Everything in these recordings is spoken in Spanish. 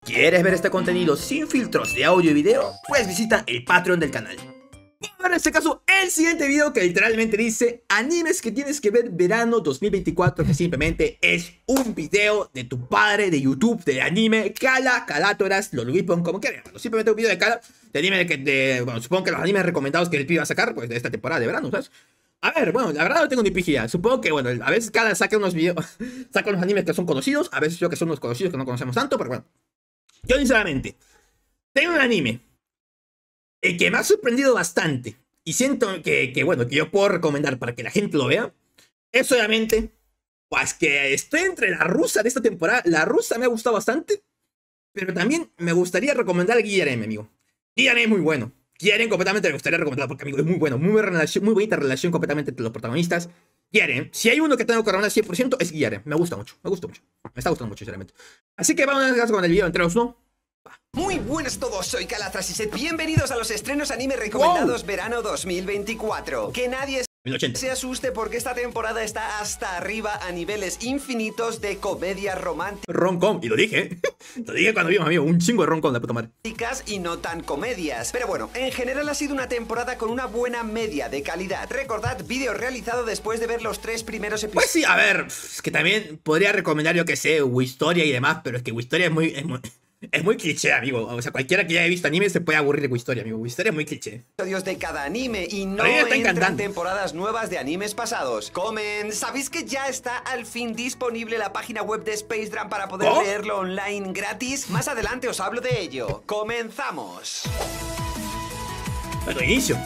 ¿Quieres ver este contenido sin filtros de audio y video? Pues visita el Patreon del canal. Vamos a ver en este caso el siguiente video que literalmente dice animes que tienes que ver verano 2024, que simplemente es un video de tu padre de YouTube de anime, Calatóras, Lolwipon, como quieras llamarlo. Simplemente un video de Cala, de anime bueno, supongo que los animes recomendados que el pibe va a sacar, pues de esta temporada de verano, ¿sabes? A ver, bueno, la verdad no tengo ni pijilla. Supongo que, bueno, a veces Cala saca unos videos, saca unos animes que son conocidos, a veces yo que son unos conocidos que no conocemos tanto, pero bueno. Yo sinceramente, tengo un anime el que me ha sorprendido bastante y siento que bueno, que yo puedo recomendar para que la gente lo vea. Es obviamente, pues que estoy entre la rusa de esta temporada. La rusa me ha gustado bastante, pero también me gustaría recomendar a Guillermo, amigo. Guillermo es muy bueno. Guillermo completamente me gustaría recomendar porque, amigo, es muy bueno. Muy bonita relación completamente entre los protagonistas. Guillermo, si hay uno que tengo que recomendar 100% es Guillermo. Me gusta mucho, me gusta mucho. Me está gustando mucho, sinceramente. Así que vamos a empezar con el video entre los, ¿no? Muy buenas a todos, soy Calastras y sed bienvenidos a los estrenos anime recomendados verano 2024. Que nadie 1080. se asuste porque esta temporada está hasta arriba a niveles infinitos de comedias Rom-com, y lo dije, lo dije cuando vimos, amigo, un chingo de rom-com de puta madre. románticas y no tan comedias. Pero bueno, en general ha sido una temporada con una buena media de calidad. Recordad, vídeo realizado después de ver los 3 primeros episodios. Pues sí, a ver, es que también podría recomendar, yo que sé, Wistoria y demás, pero es que Wistoria es muy cliché, amigo. O sea, cualquiera que ya haya visto anime se puede aburrir de Wistoria, amigo. Wistoria es muy cliché. De cada anime y no está entran encantando. temporadas nuevas de animes pasados. ¿Sabéis que ya está al fin disponible la página web de Space Drum para poder ¿Oh? leerlo online gratis? Más adelante os hablo de ello. ¡Comenzamos! Bueno, inicio.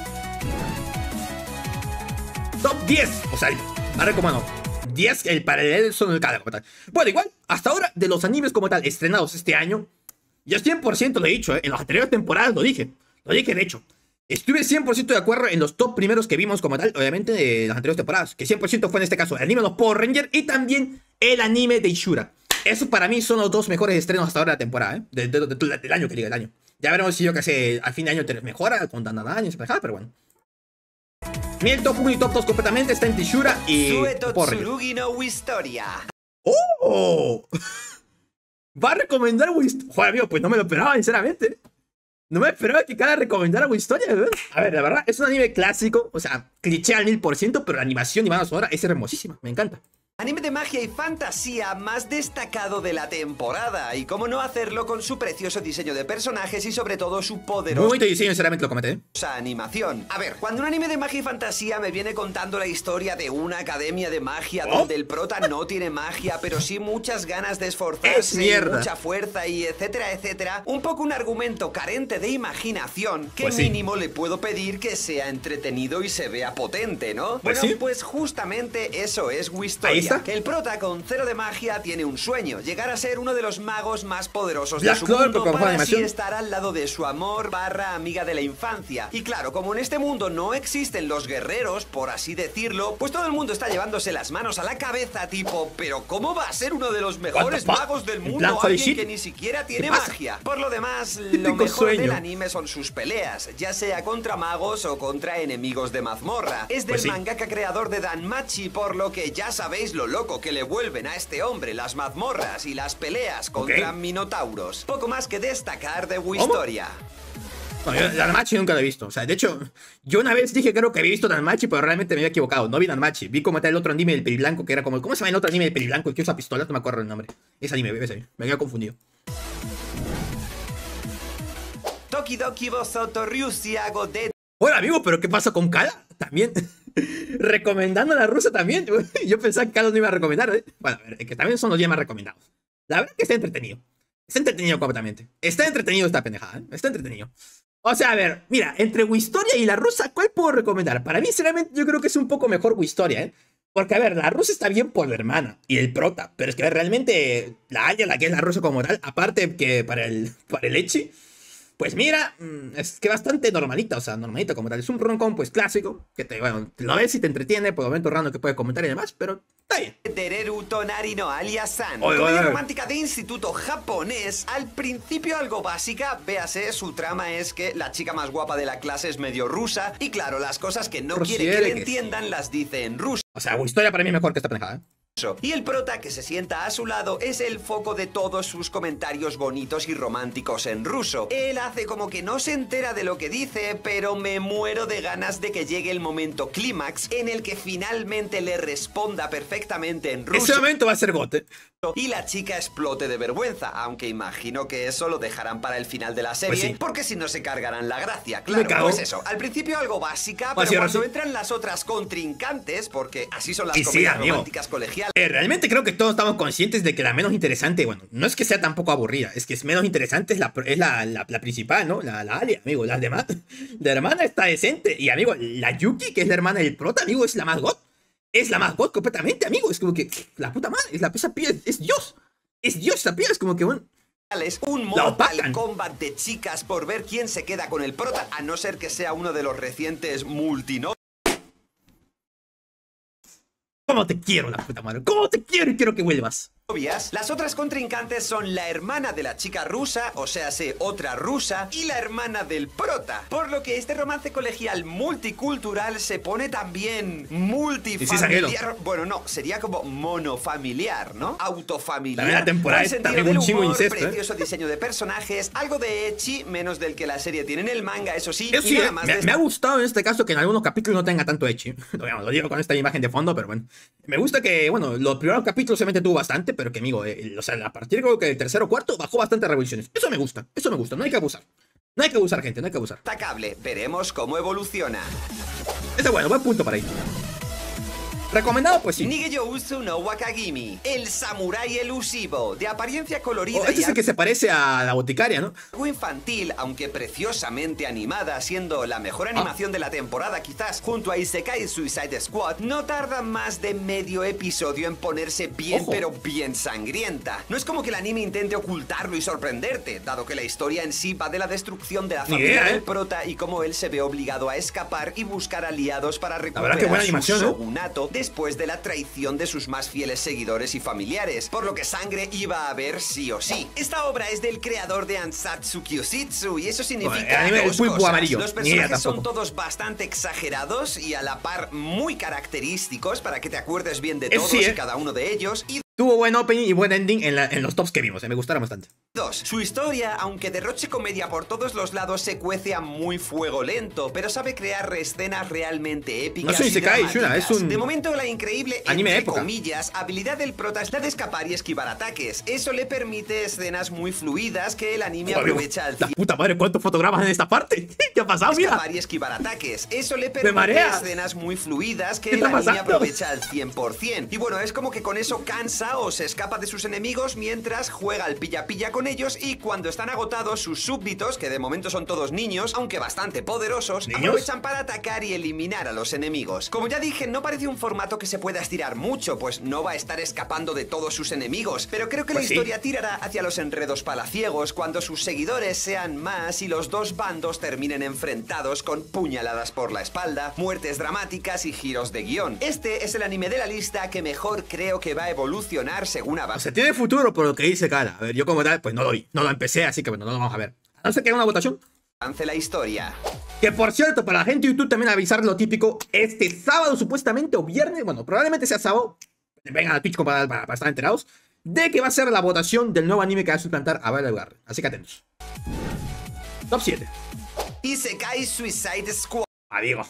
Top 10. O sea, ahora como no. 10 el paralelo son el cada como tal. Bueno, igual, hasta ahora, de los animes como tal estrenados este año, yo 100% lo he dicho, en las anteriores temporadas lo dije de hecho. Estuve 100% de acuerdo en los top primeros que vimos como tal, obviamente, de las anteriores temporadas. Que 100% fue en este caso el anime de los Power Rangers y también el anime de Ishura. Esos para mí son los dos mejores estrenos hasta ahora de la temporada, ¿eh? Del año, que diga, el año. Ya veremos si yo que sé, al fin de año mejora con Dandadan y pero bueno. Mi el top 1 y top 2 completamente está en Ishura y Power Rangers. Tsurugi no Wistoria. ¡Oh! Va a recomendar Wistoria. Joder, amigo, pues no me lo esperaba, sinceramente. No me esperaba que cada recomendara Wistoria, ¿verdad? A ver, la verdad, es un anime clásico. O sea, cliché al 1000%, pero la animación y banda sonora es hermosísima. Me encanta. Anime de magia y fantasía más destacado de la temporada. Y cómo no hacerlo con su precioso diseño de personajes y sobre todo su Muy poderoso bonito diseño, sinceramente lo comenté, ¿eh? animación. A ver, cuando un anime de magia y fantasía me viene contando la historia de una academia de magia ¿Oh? donde el prota no tiene magia, pero sí muchas ganas de Es esforzarse, mierda. mucha fuerza y etcétera, etcétera, un poco un argumento carente de imaginación, que Pues sí. mínimo le puedo pedir que sea entretenido y se vea potente, ¿no? Pues Bueno, sí. pues justamente eso es Wistoria. Ahí está. El prota con 0 de magia tiene un sueño, llegar a ser uno de los magos más poderosos Black de su Clover, mundo con para así animación. estar al lado de su amor / amiga de la infancia. Y claro, como en este mundo no existen los guerreros, por así decirlo, pues todo el mundo está llevándose las manos a la cabeza tipo, pero ¿cómo va a ser uno de los mejores What the fuck? magos del En mundo plan, holy alguien shit. que ni siquiera tiene ¿Qué pasa? magia? Por lo demás, lo Típico mejor del sueño. anime son sus peleas, ya sea contra magos o contra enemigos de mazmorra. Es del Pues sí. mangaka creador de Danmachi, por lo que ya sabéis lo loco que le vuelven a este hombre las mazmorras y las peleas contra Ok. minotauros. Poco más que destacar de Wistoria. No, yo Danmachi nunca lo he visto. O sea, de hecho, yo una vez dije creo que había visto Danmachi, pero realmente me había equivocado. No vi Danmachi. Vi como tal el otro anime del periblanco, que era como... ¿Cómo se llama el otro anime del periblanco? El que usa pistolas, no me acuerdo el nombre. Ese anime, me había confundido. Tokidoki Bosoto Ryusia Godet. Hola, amigo, pero ¿qué pasa con Kala? También. Recomendando a la rusa también. Yo pensaba que Kala no iba a recomendar, ¿eh? Bueno, a ver, que también son los días más recomendados. La verdad que está entretenido. Está entretenido completamente. Está entretenido esta pendejada, ¿eh? Está entretenido. O sea, a ver, mira, entre Wistoria y la rusa, ¿cuál puedo recomendar? Para mí, sinceramente, yo creo que es un poco mejor Wistoria, ¿eh? Porque, a ver, la rusa está bien por la hermana y el prota. Pero es que, a ver, realmente, la Aya, la que es la rusa como tal, aparte que para el Echi, pues mira, es que bastante normalita, o sea, normalita como tal. Es un rom-com, pues clásico, que bueno, te lo ves y te entretiene, por momentos random que puede comentar y demás, pero está bien. Tereru Tonari no alias-san. Oye, Comedia oye. romántica de instituto japonés. Al principio algo básica, véase, su trama es que la chica más guapa de la clase es medio rusa. Y claro, las cosas que no quiere que le Rosiereques. entiendan las dice en ruso. O sea, Wistoria para mí es mejor que esta pendejada, ¿eh? Y el prota que se sienta a su lado es el foco de todos sus comentarios bonitos y románticos en ruso. Él hace como que no se entera de lo que dice, pero me muero de ganas de que llegue el momento clímax en el que finalmente le responda perfectamente en ruso. Ese momento va a ser gote. Y la chica explote de vergüenza, aunque imagino que eso lo dejarán para el final de la serie, Pues sí. porque si no se cargarán la gracia. Claro, pues eso, al principio algo básica, pero cuando entran las otras contrincantes, porque así son las comedias románticas colegiales. Realmente creo que todos estamos conscientes de que la menos interesante, bueno, no es que sea tampoco aburrida, es que es menos interesante, es la principal, ¿no? La Alia, amigo, las demás. La hermana está decente, y amigo, la Yuki, que es la hermana del prota, amigo, es la más god. Es la más god completamente, amigo. Es como que la puta madre, esa piba es Dios. Es Dios esa piba, es como que bueno. Es un Mortal Kombat de chicas por ver quién se queda con el prota, a no ser que sea uno de los recientes multinovios. ¿Cómo te quiero, la puta madre? ¿Cómo te quiero y quiero que vuelvas? Las otras contrincantes son la hermana de la chica rusa, o sea, otra rusa, y la hermana del prota. Por lo que este romance colegial multicultural se pone también multifamiliar. Bueno, no, sería como monofamiliar, ¿no? Autofamiliar. La temporada es también un chingo incesto, precioso diseño de personajes, algo de ecchi, menos del que la serie tiene en el manga, eso sí. Y nada más me ha gustado en este caso que en algunos capítulos no tenga tanto ecchi. Lo digo con esta imagen de fondo, pero bueno. Me gusta que, bueno, los primeros capítulos solamente tuvo bastante, pero que, amigo, o sea, a partir creo que del tercero o cuarto bajó bastante revoluciones. Eso me gusta, no hay que abusar. No hay que abusar, gente, no hay que abusar. Destacable, veremos cómo evoluciona. Ese es bueno, buen punto para ahí. Recomendado, pues sí. Nigeyo Usu no Wakagimi, el samurái elusivo, de apariencia colorida. Este es el que se parece a la boticaria, ¿no? Algo infantil, aunque preciosamente animada, siendo la mejor animación de la temporada quizás, junto a Isekai Suicide Squad, no tarda más de medio episodio en ponerse bien, pero bien sangrienta. No es como que el anime intente ocultarlo y sorprenderte, dado que la historia en sí va de la destrucción de la familia del prota y cómo él se ve obligado a escapar y buscar aliados para recuperar su shogunato después de la traición de sus más fieles seguidores y familiares, por lo que sangre iba a haber sí o sí. Esta obra es del creador de Ansatsu Kyositsu y eso significa dos cosas. Amarillo. Los personajes son todos bastante exagerados y a la par muy característicos para que te acuerdes bien de todos y cada uno de ellos. Y tuvo buen opening y buen ending en los tops que vimos, me gustaron bastante. 2. Su historia, aunque derroche comedia por todos los lados, se cuece a muy fuego lento, pero sabe crear escenas realmente épicas. No soy Isekai, Shuna, es un... De momento, la increíble, anime entre comillas, habilidad del prota es la de escapar y esquivar ataques. Eso le permite escenas muy fluidas que el anime aprovecha al 100%. La puta madre, ¿cuántos fotogramas en esta parte? ¿Qué ha pasado, mira? Escapar y esquivar ataques. Eso le permite escenas muy fluidas que el anime aprovecha al 100%. Y bueno, es como que con eso cansa o se escapa de sus enemigos mientras juega al pilla-pilla con ellos, y cuando están agotados sus súbditos, que de momento son todos niños, aunque bastante poderosos, aprovechan para atacar y eliminar a los enemigos. Como ya dije, no parece un formato que se pueda estirar mucho, pues no va a estar escapando de todos sus enemigos, pero creo que la historia tirará hacia los enredos palaciegos cuando sus seguidores sean más y los dos bandos terminen enfrentados con puñaladas por la espalda, muertes dramáticas y giros de guión. Este es el anime de la lista que mejor creo que va a evolucionar según avance. O sea, tiene futuro por lo que dice Cara. A ver, yo como tal, pues no lo empecé, así que bueno, no lo vamos a ver. A no ser que haya una votación. Avance la historia. Que por cierto, para la gente de YouTube también avisar lo típico. Este sábado supuestamente, o viernes, bueno, probablemente sea sábado. Vengan a Twitch para estar enterados. De que va a ser la votación del nuevo anime que va a suplantar a Violet Evergarden. Así que atentos. Top 7. Isekai Suicide Squad. Amigos.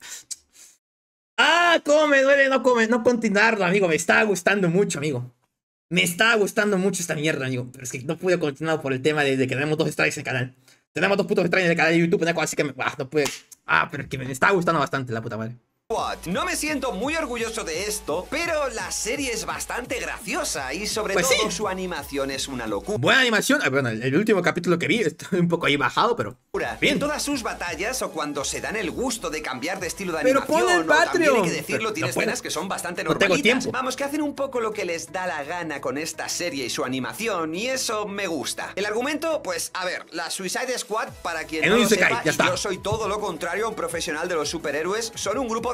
Cómo me duele no continuarlo, amigo. Me está gustando mucho, amigo. Me está gustando mucho esta mierda, amigo. Pero es que no pude continuar por el tema de que tenemos 2 strikes en el canal. Tenemos 2 putos strikes en el canal de YouTube, así que no pude. Pero es que me está gustando bastante, la puta madre. No me siento muy orgulloso de esto, pero la serie es bastante graciosa y sobre todo su animación es una locura. Buena animación. Bueno, el último capítulo que vi estoy un poco ahí bajado, pero bien. En todas sus batallas o cuando se dan el gusto de cambiar de estilo de pero animación, pon el Patreon. Hay que decirlo, tiene escenas que son bastante normalitas. Vamos, que hacen un poco lo que les da la gana con esta serie y su animación, y eso me gusta. El argumento, pues, a ver, la Suicide Squad, para quien no lo sepa, yo soy todo lo contrario a un profesional de los superhéroes, son un grupo de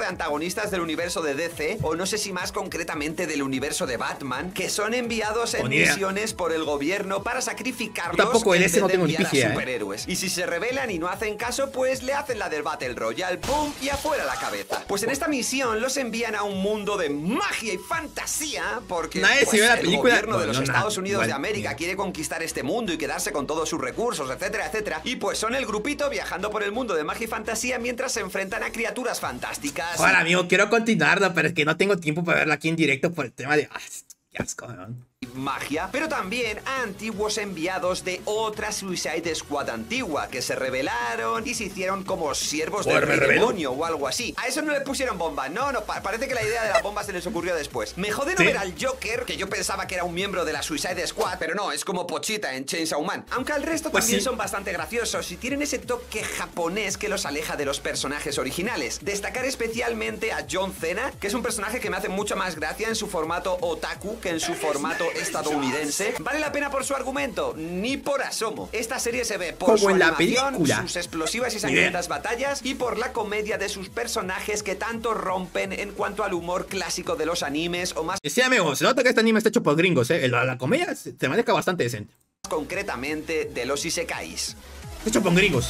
de antagonistas del universo de DC, o no sé si más concretamente del universo de Batman, que son enviados en misiones por el gobierno para sacrificarlos. Tampoco en ese no tengo ni a pijea, superhéroes. Y si se rebelan y no hacen caso, pues le hacen la del Battle Royale, ¡pum! Y afuera la cabeza. Pues en esta misión los envían a un mundo de magia y fantasía, porque pues, el gobierno de los Estados Unidos de América quiere conquistar este mundo y quedarse con todos sus recursos, etcétera, etcétera. Y pues son el grupito viajando por el mundo de magia y fantasía mientras se enfrentan a criaturas fantásticas. Ahora, amigo, quiero continuarlo, pero es que no tengo tiempo para verlo aquí en directo por el tema de... qué asco, ¿no? Magia, pero también a antiguos enviados de otra Suicide Squad antigua que se rebelaron y se hicieron como siervos del rey demonio o algo así. A eso no le pusieron bombas, no, parece que la idea de las bombas se les ocurrió después. Me jode no ver al Joker, que yo pensaba que era un miembro de la Suicide Squad, pero no, es como Pochita en Chainsaw Man. Aunque al resto también son bastante graciosos y tienen ese toque japonés que los aleja de los personajes originales. Destacar especialmente a John Cena, que es un personaje que me hace mucha más gracia en su formato otaku que en su formato estadounidense. ¿Vale la pena por su argumento? Ni por asomo. Esta serie se ve por su animación, sus explosivas y sangrientas batallas y por la comedia de sus personajes que tanto rompen en cuanto al humor clásico de los animes o más... Sí, amigos, se nota que este anime está hecho por gringos, la comedia se maneja bastante decente. Concretamente de los isekais. Está hecho por gringos.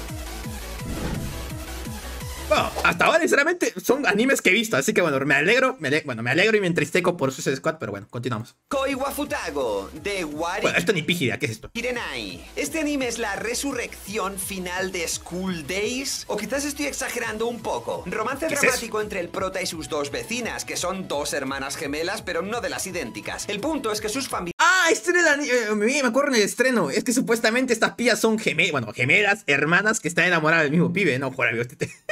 Bueno, hasta ahora, sinceramente, son animes que he visto, así que bueno, me alegro y me entristezco por Suicide Squad, pero bueno, continuamos. Koi wa Futago, de Wari... Bueno, esto ni pígida, ¿qué es esto? Hirenai. Este anime es la resurrección final de School Days, o quizás estoy exagerando un poco. Romance dramático entre el prota y sus dos vecinas, que son dos hermanas gemelas, pero no de las idénticas. El punto es que sus familias... Ah, este era me acuerdo en el estreno. Es que supuestamente estas pillas son gemelas, hermanas que están enamoradas del mismo pibe, ¿no? Por amigo,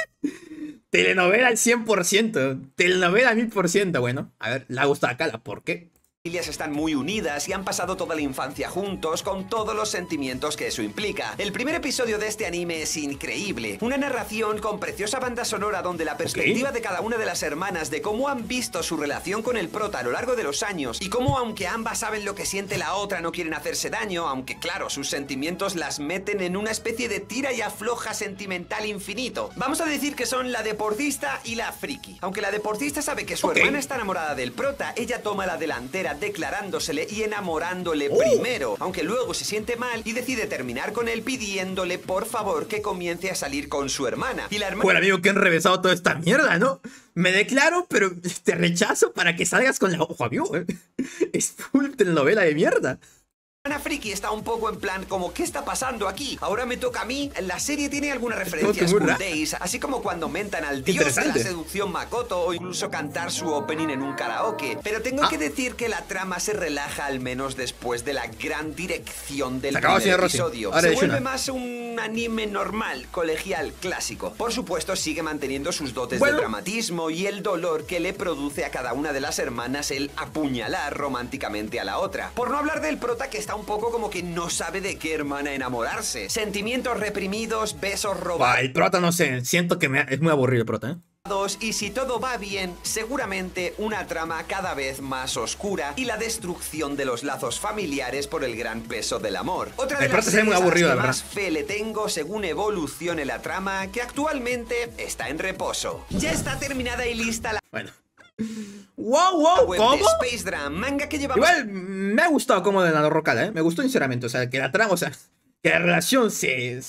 telenovela al 100%. Telenovela al 1000%. Bueno, a ver, la gusta acá, ¿por qué? Familias están muy unidas y han pasado toda la infancia juntos con todos los sentimientos que eso implica. El primer episodio de este anime es increíble. Una narración con preciosa banda sonora donde la perspectiva de cada una de las hermanas de cómo han visto su relación con el prota a lo largo de los años y cómo aunque ambas saben lo que siente la otra no quieren hacerse daño, aunque claro, sus sentimientos las meten en una especie de tira y afloja sentimental infinito. Vamos a decir que son la deportista y la friki. Aunque la deportista sabe que su hermana está enamorada del prota, ella toma la delantera declarándosele y enamorándole primero, aunque luego se siente mal y decide terminar con él pidiéndole por favor que comience a salir con su hermana. Y la hermana... Bueno, amigo, que han revesado toda esta mierda, ¿no? Me declaro, pero te rechazo para que salgas con la... Ojo, amigo, es full telenovela de mierda. Ana Friki está un poco en plan como ¿qué está pasando aquí? Ahora me toca a mí. La serie tiene alguna referencia a School Days, así como cuando mentan al dios de la seducción Makoto o incluso cantar su opening en un karaoke. Pero tengo que decir que la trama se relaja al menos después de la gran dirección del primer episodio. Se vuelve más un anime normal, colegial, clásico. Por supuesto sigue manteniendo sus dotes de dramatismo y el dolor que le produce a cada una de las hermanas el apuñalar románticamente a la otra. Por no hablar del prota que está un poco como que no sabe de qué hermana enamorarse. Sentimientos reprimidos, besos robados. El prota no sé, siento que es muy aburrido el prota, ¿eh? Y si todo va bien, seguramente una trama cada vez más oscura y la destrucción de los lazos familiares por el gran peso del amor. Otra de las series que más fe le tengo según evolucione la trama, que actualmente está en reposo. Ya está terminada y lista la... Bueno. Wow, ¿cómo? Space Drum, manga que llevamos... Igual me ha gustado como de la Rocala, ¿eh? Me gustó sinceramente, o sea, que la trama, o sea, que la relación se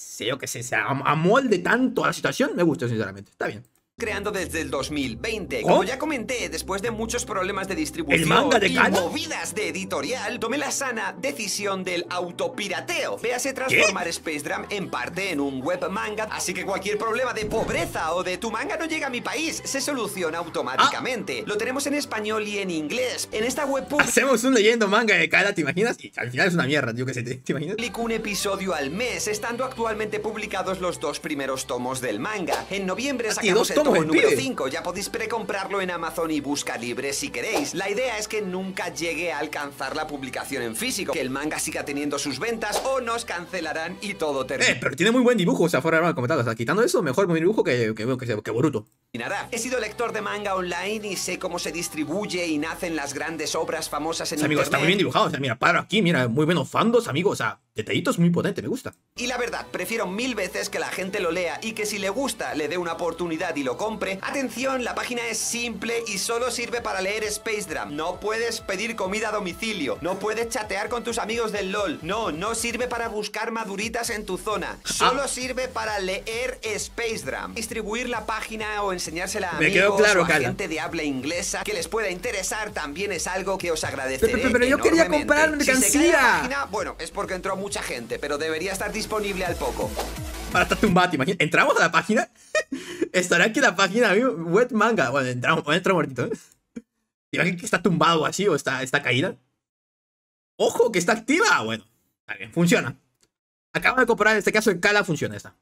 amolde tanto a la situación, me gustó sinceramente, está bien. Creando desde el 2020. Como ya comenté, después de muchos problemas de distribución ¿El manga de y movidas de editorial, tomé la sana decisión del autopirateo. Véase transformar Space Drum en parte en un web manga, así que cualquier problema de pobreza o de tu manga no llega a mi país, se soluciona automáticamente. Lo tenemos en español y en inglés. En esta web hacemos un leyendo manga de cada, ¿te imaginas? Y al final es una mierda, yo qué sé, ¿te imaginas? Publico un episodio al mes, estando actualmente publicados los 2 primeros tomos del manga. En noviembre sacamos el tomo número 5, ya podéis precomprarlo en Amazon y Busca Libre si queréis. La idea es que nunca llegue a alcanzar la publicación en físico, que el manga siga teniendo sus ventas o nos cancelarán y todo termina. Pero tiene muy buen dibujo, o sea, fuera de comentado, o sea, quitando eso, mejor buen dibujo que Boruto. He sido lector de manga online y sé cómo se distribuye y nacen las grandes obras famosas en internet. Amigo, está muy bien dibujado, o sea, mira, paro aquí, mira, muy buenos fandos, amigo, o sea, detallitos muy potente, me gusta. Y la verdad, prefiero 1000 veces que la gente lo lea y que si le gusta le dé una oportunidad y lo compre. Atención, la página es simple y solo sirve para leer Space Jam. No puedes pedir comida a domicilio, no puedes chatear con tus amigos del LOL. No sirve para buscar maduritas en tu zona. Solo sirve para leer Space Jam. Distribuir la página o enseñársela a amigos o a gente de habla inglesa que les pueda interesar también es algo que os agradeceré. Pero yo quería comprar mercancía. Si se cae la página, bueno, es porque entró mucha gente, pero debería estar disponible al poco. Ahora está tumbado, ¿te imaginas? Entramos a la página. Estará aquí la página, amigo. Wet manga. Bueno, entra muertito, ¿eh? ¿Te imaginas que está tumbado así o está caída? ¡Ojo, que está activa! Bueno, está bien, funciona. Acabo de comprar, en este caso, el Kala funciona esta.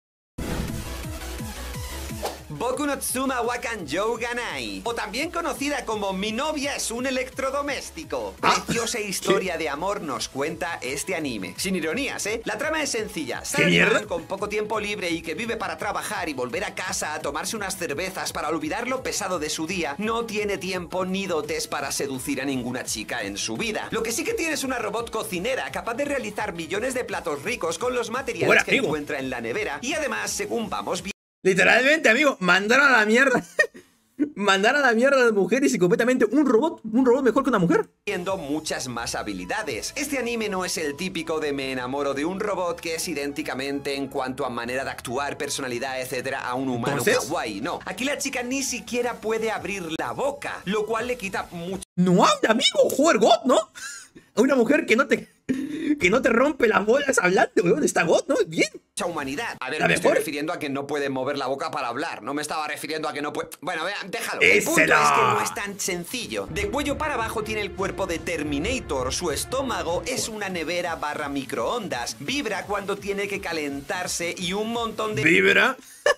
Boku no Tsuma wa Kanjou Ganai, o también conocida como Mi novia es un electrodoméstico. Preciosa historia de amor nos cuenta este anime. Sin ironías, ¿eh? La trama es sencilla. Salman, con poco tiempo libre y que vive para trabajar y volver a casa a tomarse unas cervezas para olvidar lo pesado de su día, no tiene tiempo ni dotes para seducir a ninguna chica en su vida. Lo que sí que tiene es una robot cocinera capaz de realizar millones de platos ricos con los materiales que encuentra en la nevera y además, según vamos viendo, literalmente, amigo, mandaron a la mierda. Mandaron a la mierda a las mujeres y completamente un robot mejor que una mujer. Teniendo muchas más habilidades. Este anime no es el típico de me enamoro de un robot que es idénticamente en cuanto a manera de actuar, personalidad, etcétera, a un humano kawaii. No, aquí la chica ni siquiera puede abrir la boca, lo cual le quita mucho. No habla, amigo, joder, God, ¿no? A una mujer que no te rompe las bolas hablando, weón. Está God, ¿no? Bien. Mucha humanidad. A ver, me estoy refiriendo a que no puede mover la boca para hablar. No me estaba refiriendo a que no puede... Bueno, vean, déjalo. El punto es que no es tan sencillo. De cuello para abajo tiene el cuerpo de Terminator. Su estómago es una nevera / microondas. Vibra cuando tiene que calentarse y un montón de... ¿Vibra?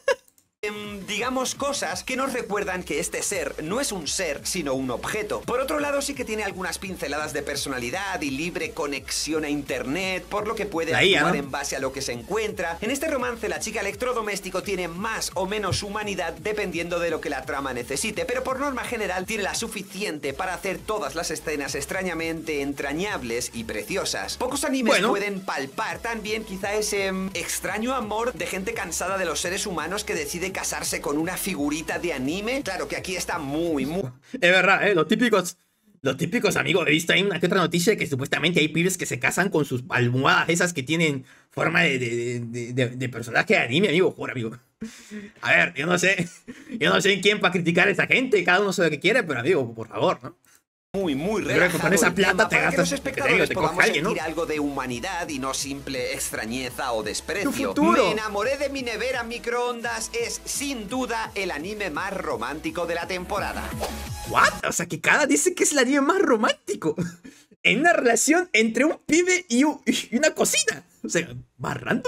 Digamos cosas que nos recuerdan que este ser no es un ser, sino un objeto. Por otro lado, sí que tiene algunas pinceladas de personalidad y libre conexión a internet, por lo que puede actuar en base a lo que se encuentra. En este romance, la chica electrodoméstico tiene más o menos humanidad dependiendo de lo que la trama necesite, pero por norma general tiene la suficiente para hacer todas las escenas extrañamente entrañables y preciosas. Pocos animes pueden palpar también quizá ese extraño amor de gente cansada de los seres humanos que decide casarse con una figurita de anime. Claro que aquí está muy... Es verdad, los típicos, amigos. He visto ahí una que otra noticia de que supuestamente hay pibes que se casan con sus almohadas esas que tienen forma de personaje de anime, amigo. Joder, amigo. A ver, yo no sé en quién para criticar a esa gente. Cada uno sabe lo que quiere, pero amigo, por favor, ¿no? Muy relajado. Con esa plata te gastas, los espectadores podamos sentir algo de humanidad y no simple extrañeza o desprecio. Me enamoré de mi nevera microondas es sin duda el anime más romántico de la temporada. ¿What? O sea, que cada dice que es el anime más romántico en una relación entre un pibe y una cocina. O sea, ¿más random?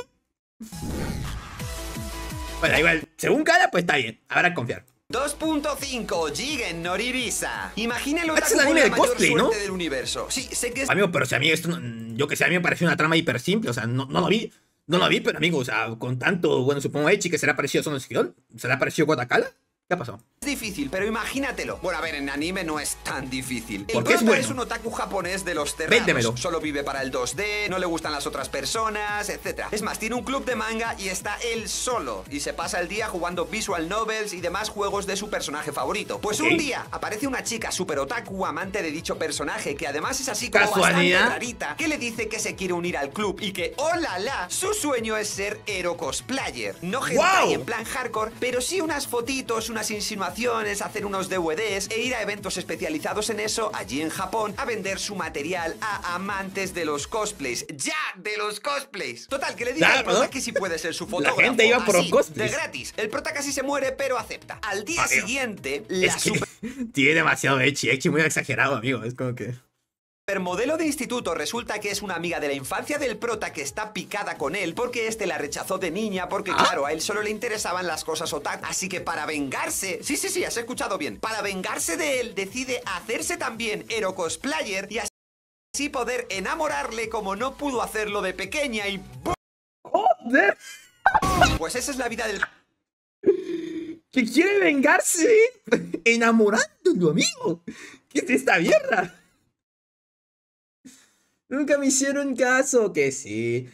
Bueno, igual, según cada, pues está bien. Habrá que confiar. 2.5 Jigen no Ririsa. Imagínelo la anime de cosplay, ¿no? Del universo. Sí, sé que es... Amigo, pero si a mí esto, yo que sé, a mí me pareció una trama hiper simple. O sea, no lo vi, pero amigo, o sea, con tanto, bueno, supongo Echi que será parecido a Son Esquidol. ¿Será parecido a Kotakala? ¿Qué ha pasado? Es difícil, pero imagínatelo. Bueno, a ver, en anime no es tan difícil. El prota es un otaku japonés de los terranos. Solo vive para el 2D, no le gustan las otras personas, etc. Es más, tiene un club de manga y está él solo. Y se pasa el día jugando visual novels y demás juegos de su personaje favorito. Pues un día aparece una chica super otaku, amante de dicho personaje, que además es así como bastante rarita, que le dice que se quiere unir al club y que, ¡oh la la! Su sueño es ser hero cosplayer. No hentai en plan hardcore, pero sí unas fotitos, unas insinuaciones, hacer unos DVDs e ir a eventos especializados en eso allí en Japón a vender su material a amantes de los cosplays. ¡Ya! ¡De los cosplays! Total, que le dice al prota que sí puede ser su fotógrafo. La gente iba por los cosplays. De gratis. El prota casi se muere, pero acepta. Al día siguiente, tiene demasiado Echi muy exagerado, amigo. Es como que... El modelo de instituto resulta que es una amiga de la infancia del prota que está picada con él porque este la rechazó de niña porque, claro, a él solo le interesaban las cosas otaku. Así que para vengarse... Sí, has escuchado bien. Para vengarse de él, decide hacerse también hero cosplayer y así poder enamorarle como no pudo hacerlo de pequeña y... ¡Joder! Pues esa es la vida del... ¿Que quiere vengarse enamorándolo, amigo? ¿Qué es esta mierda? Nunca me hicieron caso. Que sí.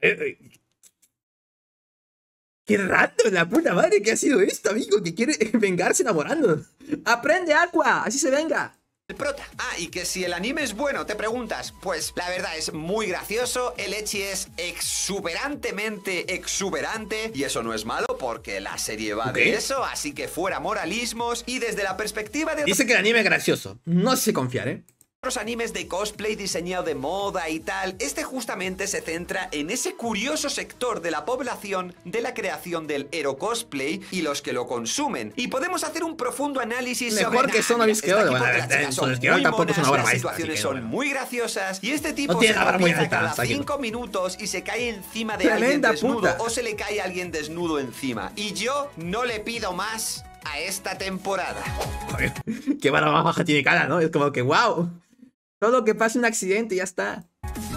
Qué rato, la puta madre, que ha sido esto, amigo. Que quiere vengarse enamorándonos. Aprende, Aqua. Así se venga. El prota. Ah, y que si el anime es bueno, te preguntas. Pues la verdad es muy gracioso, el ecchi es exuberantemente exuberante, y eso no es malo porque la serie va de eso, así que fuera moralismos. Y desde la perspectiva de... Dice que el anime es gracioso. No sé si confiar, ¿eh? Otros animes de cosplay diseñado de moda y tal, este justamente se centra en ese curioso sector de la población de la creación del hero cosplay y los que lo consumen. Y podemos hacer un profundo análisis mejor sobre... que Sono Bisqueol. Bueno, tampoco es una obra maestra. Las situaciones son muy graciosas y este tipo se tropieza cada 5 minutos y se cae encima de alguien desnudo o se le cae a alguien desnudo encima. Y yo no le pido más a esta temporada. Joder, qué barra más baja tiene cara, ¿no? Es como que wow. Todo que pase un accidente y ya está.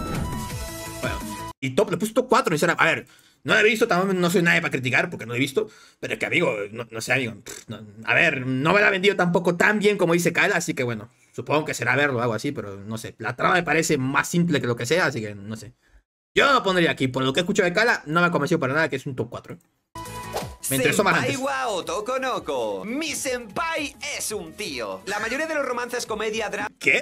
Bueno, y top, le puse top 4. A ver, no lo he visto, también no soy nadie para criticar porque no lo he visto. Pero es que, amigo, no sé, amigo. A ver, no me la ha vendido tampoco tan bien como dice Kala, así que bueno, supongo que será verlo o algo así, pero no sé. La trama me parece más simple que lo que sea, así que no sé. Yo lo pondría aquí, por lo que escucho de Kala, no me ha convencido para nada que es un top 4. Me interesó más antes. Senpai wa Otokonoko. Mi senpai es un tío. La mayoría de los romances comedia drama... ¿Qué?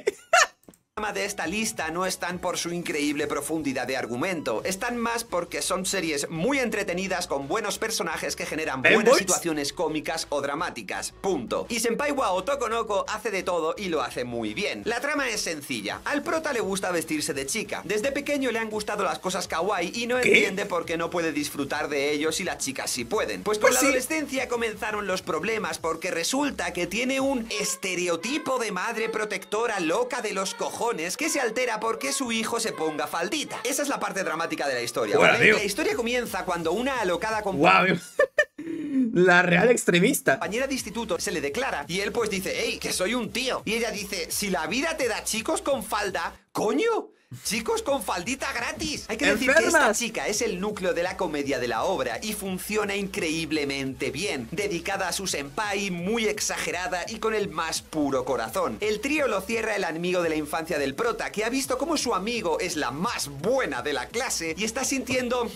De esta lista no están por su increíble profundidad de argumento, están más porque son series muy entretenidas con buenos personajes que generan buenas situaciones cómicas o dramáticas, punto. Y Senpai wa Otokonoko hace de todo y lo hace muy bien. La trama es sencilla, al prota le gusta vestirse de chica, desde pequeño le han gustado las cosas kawaii y no entiende por qué no puede disfrutar de ellos y las chicas sí pueden. Pues con la adolescencia comenzaron los problemas porque resulta que tiene un estereotipo de madre protectora loca de los cojones que se altera porque su hijo se ponga faldita. Esa es la parte dramática de la historia, ¿vale? La historia comienza cuando una alocada la real extremista compañera de instituto se le declara y él pues dice, hey, que soy un tío. Y ella dice, si la vida te da chicos con falda, ¡coño! Chicos con faldita gratis. Hay que decir que esta chica es el núcleo de la comedia de la obra y funciona increíblemente bien. Dedicada a su senpai, muy exagerada y con el más puro corazón. El trío lo cierra el amigo de la infancia del prota, que ha visto cómo su amigo es la más buena de la clase y está sintiendo...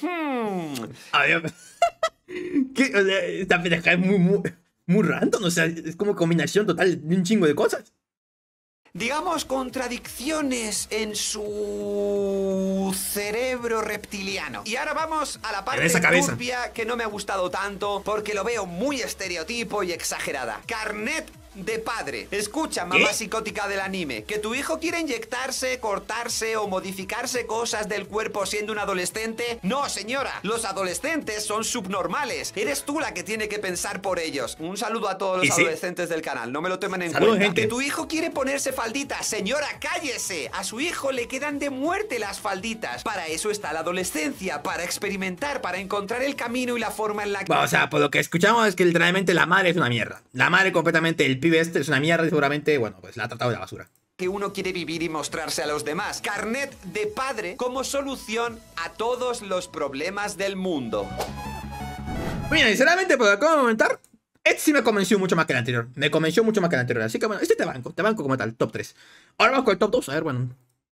Esta pendeja es muy random, o sea, es como combinación total de un chingo de cosas. Digamos, contradicciones en su cerebro reptiliano. Y ahora vamos a la parte turbia que no me ha gustado tanto porque lo veo muy estereotipo y exagerada. Carnet de padre. Escucha, mamá psicótica del anime, que tu hijo quiere inyectarse, cortarse o modificarse cosas del cuerpo siendo un adolescente. No, señora, los adolescentes son subnormales. Eres tú la que tiene que pensar por ellos. Un saludo a todos los adolescentes del canal, no me lo tomen en cuenta. Gente. Que tu hijo quiere ponerse falditas. Señora, cállese. A su hijo le quedan de muerte las falditas. Para eso está la adolescencia, para experimentar, para encontrar el camino y la forma en la que... Bueno, o sea, por lo que escuchamos es que literalmente la madre es una mierda. La madre completamente, el pibe este es una mierda y seguramente, bueno, pues la ha tratado de la basura. Que uno quiere vivir y mostrarse a los demás. Carnet de padre como solución a todos los problemas del mundo. Mira, sinceramente, por lo que acabo de comentar, este sí me convenció mucho más que el anterior. Me convenció mucho más que el anterior. Así que bueno, este te banco como tal, top 3. Ahora vamos con el top 2, a ver, bueno.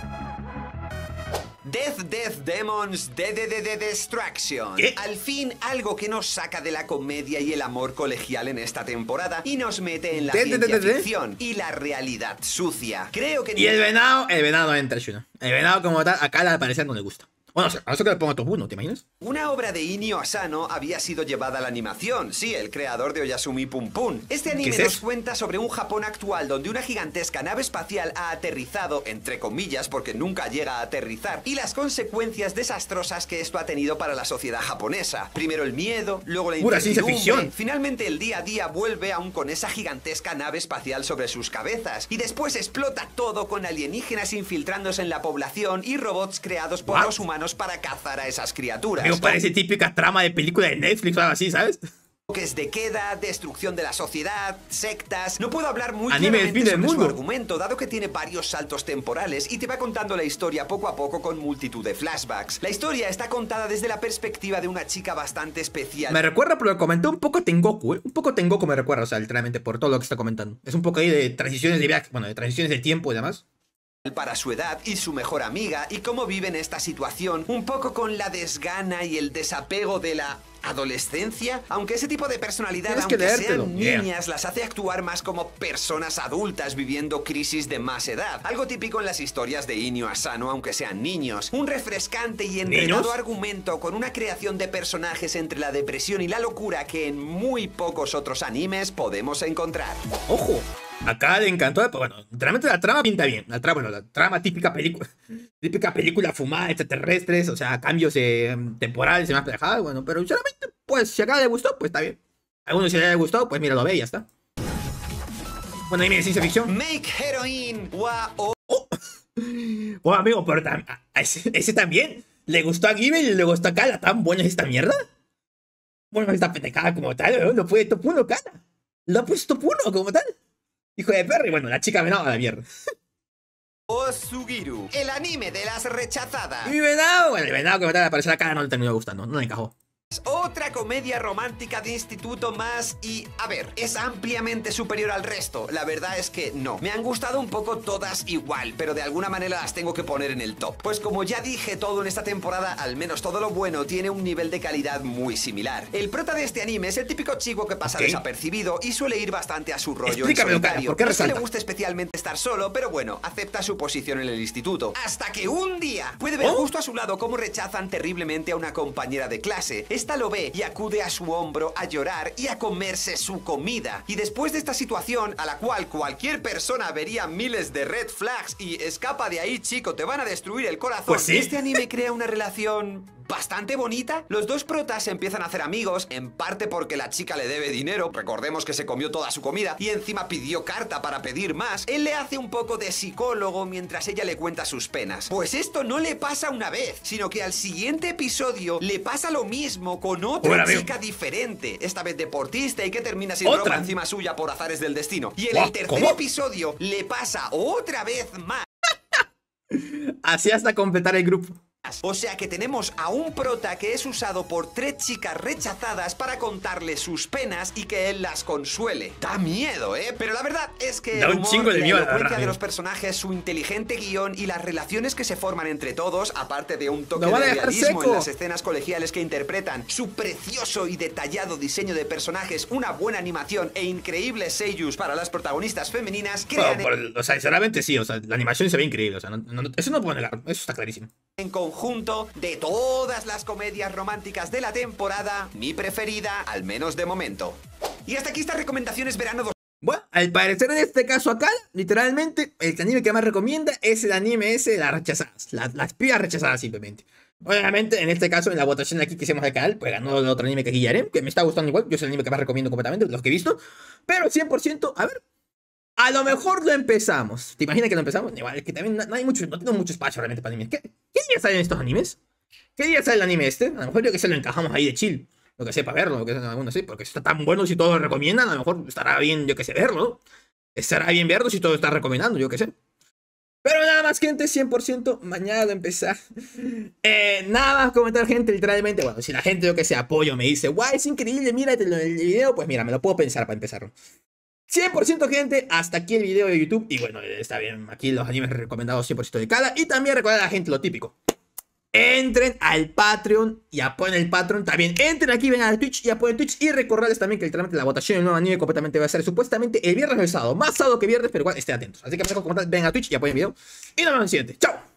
Death Demons Destruction. Al fin, algo que nos saca de la comedia y el amor colegial en esta temporada y nos mete en la ciencia ficción y la realidad sucia. Creo que... Y el venado no entra, Shuna. El venado como tal, acá al parecer no le gusta. Bueno, a eso que le pongo top 1, ¿te imaginas? Una obra de Inio Asano había sido llevada a la animación. Sí, el creador de Oyasumi Pum Pum. Este anime nos cuenta sobre un Japón actual donde una gigantesca nave espacial ha aterrizado, entre comillas, porque nunca llega a aterrizar, y las consecuencias desastrosas que esto ha tenido para la sociedad japonesa. Primero el miedo, luego la incertidumbre. Finalmente el día a día vuelve aún con esa gigantesca nave espacial sobre sus cabezas. Y después explota todo con alienígenas infiltrándose en la población y robots creados por los humanos para cazar a esas criaturas. Me parece típica trama de película de Netflix o algo así, ¿sabes? Toques de queda, destrucción de la sociedad, sectas... No puedo hablar muy claramente sobre su argumento, dado que tiene varios saltos temporales y te va contando la historia poco a poco con multitud de flashbacks. La historia está contada desde la perspectiva de una chica bastante especial. Me recuerda, por lo que comenté, un poco Tengoku, ¿eh? Un poco Tengoku me recuerda, o sea, literalmente por todo lo que está comentando. Es un poco ahí de transiciones de viaje, bueno, de transiciones de tiempo y demás. para su edad y su mejor amiga y cómo viven esta situación un poco con la desgana y el desapego de la adolescencia, aunque ese tipo de personalidad, aunque sean niñas, las hace actuar más como personas adultas viviendo crisis de más edad. Algo típico en las historias de Inio Asano, aunque sean niños. Un refrescante y entrenado argumento con una creación de personajes entre la depresión y la locura que en muy pocos otros animes podemos encontrar. ¡Ojo! Acá le encantó, bueno, realmente la trama pinta bien. La trama típica película fumada, extraterrestres, o sea, cambios temporales y más pendejadas, bueno, pero sinceramente, pues, si acá le gustó, pues está bien. A algunos si le gustó, pues mira, lo ve y ya está. Bueno, dime de ciencia ficción. Make Heroine, wow. Bueno, amigo, pero ese también. ¿Le gustó a Gibbel y le gustó a Kala? ¿Tan buena es esta mierda? Bueno, esta pendejada como tal, lo fue top 1 Kala. Lo ha puesto top 1 como tal. Hijo de perro, y bueno, la chica venado a la mierda. Osugiru, el anime de las rechazadas. Y venado, bueno, el venado que me apareció la cara no le terminó gustando, no le encajó. Otra comedia romántica de instituto más y, a ver, es ampliamente superior al resto. La verdad es que no. Me han gustado un poco todas igual, pero de alguna manera las tengo que poner en el top. Pues como ya dije, todo en esta temporada, al menos todo lo bueno, tiene un nivel de calidad muy similar. El prota de este anime es el típico chico que pasa desapercibido y suele ir bastante a su rollo en solitario. ¿Por qué resalta? No le gusta especialmente estar solo, pero bueno, acepta su posición en el instituto. Hasta que un día puede ver justo a su lado cómo rechazan terriblemente a una compañera de clase. Esta lo ve y acude a su hombro a llorar y a comerse su comida. Y después de esta situación, a la cual cualquier persona vería miles de red flags y escapa de ahí, chico, te van a destruir el corazón. Pues sí. Este anime crea una relación bastante bonita. Los dos protas empiezan a hacer amigos, en parte porque la chica le debe dinero, recordemos que se comió toda su comida y encima pidió carta para pedir más. Él le hace un poco de psicólogo mientras ella le cuenta sus penas. Pues esto no le pasa una vez, sino que al siguiente episodio le pasa lo mismo con otra chica diferente, esta vez deportista y que termina sin ropa encima suya por azares del destino. Y en el tercer episodio le pasa otra vez más. Así hasta completar el grupo. O sea que tenemos a un prota que es usado por 3 chicas rechazadas para contarle sus penas y que él las consuele. Da miedo, pero la verdad es que da un chingo de miedo, la elocuencia de los personajes, su inteligente guión y las relaciones que se forman entre todos, aparte de un toque de realismo en las escenas colegiales que interpretan, su precioso y detallado diseño de personajes, una buena animación e increíbles seiyus para las protagonistas femeninas, crean... o sea, sinceramente sí, o sea, la animación se ve increíble, o sea, eso no puedo negar, eso está clarísimo. En conjunto, de todas las comedias románticas de la temporada, mi preferida, al menos de momento. Y hasta aquí estas recomendaciones verano 2. Bueno, al parecer en este caso acá, literalmente, el anime que más recomienda es el anime ese de las rechazadas. Las pibas rechazadas simplemente. Obviamente, en este caso, en la votación aquí que hicimos del canal, pues ganó el otro anime que aquí ya haré, que me está gustando igual. Yo es el anime que más recomiendo completamente, los que he visto. Pero 100%, a ver... A lo mejor lo empezamos. ¿Te imaginas que lo empezamos? Igual, es que también no tengo mucho espacio realmente para animes. ¿Qué día salen estos animes? ¿Qué día sale el anime este? A lo mejor yo que se lo encajamos ahí de chill. Lo que sé, para verlo, lo que sea, bueno, sí, porque está tan bueno si todos lo recomiendan, a lo mejor estará bien, yo que sé, verlo, ¿no? Estará bien verlo si todo está recomendando, yo que sé. Pero nada más, gente, 100% mañana de empezar. Nada más comentar, gente, literalmente. Bueno, si la gente, yo que sé, apoyo, me dice, guay, es increíble, mírate el video, pues mira, me lo puedo pensar para empezarlo. 100% gente, hasta aquí el video de YouTube. Y bueno, está bien, aquí los animes recomendados 100% de cada. Y también recordar a la gente lo típico. Entren al Patreon y apoyen el Patreon. También entren aquí, vengan al Twitch y apoyen Twitch. Y recordarles también que literalmente la votación del nuevo anime completamente va a ser supuestamente el viernes o el sábado. Más sábado que viernes, pero igual estén atentos. Así que vengan a Twitch y apoyen el video. Y nos vemos en el siguiente. ¡Chao!